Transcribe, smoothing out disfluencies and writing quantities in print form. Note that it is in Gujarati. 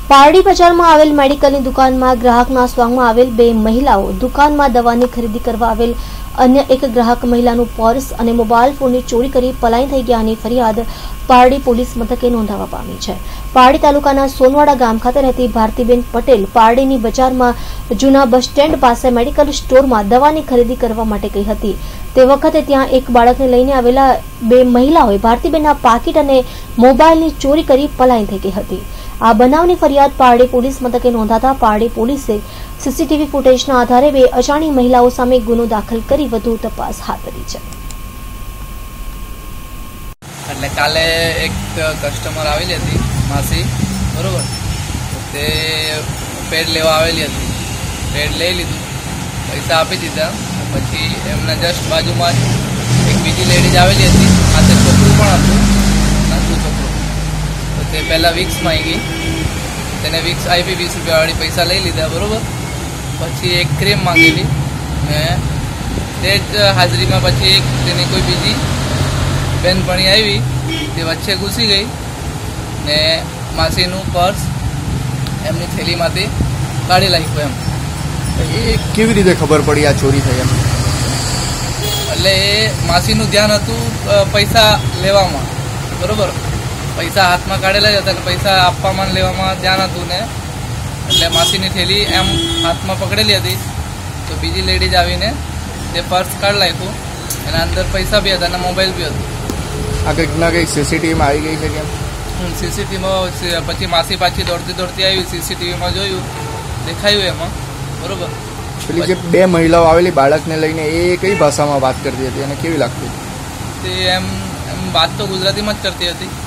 પારડી બજારમાં આવેલ મેડિકલની દુકાનમાં ગ્રાહકના સ્વાંગમાં આવેલ બે મહિલાઓ દુકાનમાં દવાની ખરીદી કરવા આવેલ અન્ય એક ગ્રાહક મહિલાનું પર્સ અને મોબાઈલ ફોનની ચોરી કરી પલાયન થઈ ગયાની ફરિયાદ પારડી પોલીસ મથકે નોંધાવા પામી છે। પારડી તાલુકાના સોનવાડા ગામ ખાતે રહેતી ભારતીબેન પટેલ પારડીની બજારમાં જૂના બસ સ્ટેન્ડ પાસે મેડિકલ સ્ટોરમાં દવાની ખરીદી કરવા માટે ગઈ હતી। તે વખતે ત્યાં એક બાળકને લઈને આવેલા બે મહિલાઓએ ભારતીબેનના પાકીટ અને મોબાઈલની ચોરી કરી પલાયન થઈ ગઈ હતી। આ બનાવની ફરિયાદ પારડી પોલીસ મથકે નોંધાતા પારડી પોલીસે સીસીટીવી ફૂટેજના આધારે બે અજાણી મહિલાઓ સામે ગુનો દાખલ કરી વધુ તપાસ હાથ ધરી છે। એટલે કાલે એક કસ્ટમર આવેલી હતી માસી, બરોબર, તે પેડ લેવા આવેલી હતી। પેડ લઈ લીધું, પૈસા આપી દીધા। પછી એમના જસ્ટ બાજુમાં જ એક બીજી લેડીઝ આવેલી હતી, સાથે છોકરું પણ હતું, નાનું છોકરું। તો તે પહેલાં વિક્સ માંગી, તેને વિક્સ આપી 20 રૂપિયાવાળી પૈસા લઈ લીધા, બરોબર। પછી એક ક્રીમ માંગેલી ને તે જ હાજરીમાં પછી એક તેની કોઈ બીજી બેનપણી આવી, તે વચ્ચે ઘૂસી ગઈ ને માસીનું પર્સ એમની થેલીમાંથી કાઢી નાખ્યું એમ। એ કેવી રીતે ખબર પડી આ ચોરી થઈ એમ? એટલે એ માસીનું ધ્યાન હતું પૈસા લેવામાં, બરોબર, પૈસા હાથમાં કાઢેલા જ હતા ને પૈસા આપવામાં લેવામાં ધ્યાન હતું ને, એટલે માસીની થેલી એમ હાથમાં પકડેલી હતી। તો બીજી લેડીઝ આવીને તે પર્સ કાઢી નાખ્યું, એના અંદર પૈસા બી હતા અને મોબાઈલ બી હતું। આ કંઈકના કંઈક સીસીટીવીમાં આવી ગઈ છે કેમ? સીસીટીવીમાં પછી માસી પાછી દોડતી આવી, સીસીટીવીમાં જોયું, દેખાયું એમાં, બરોબર। પેલી જે બે મહિલાઓ આવેલી બાળકને લઈને એ કઈ ભાષામાં વાત કરતી હતી અને કેવી લાગતી? તે એમ વાત તો ગુજરાતીમાં જ કરતી હતી।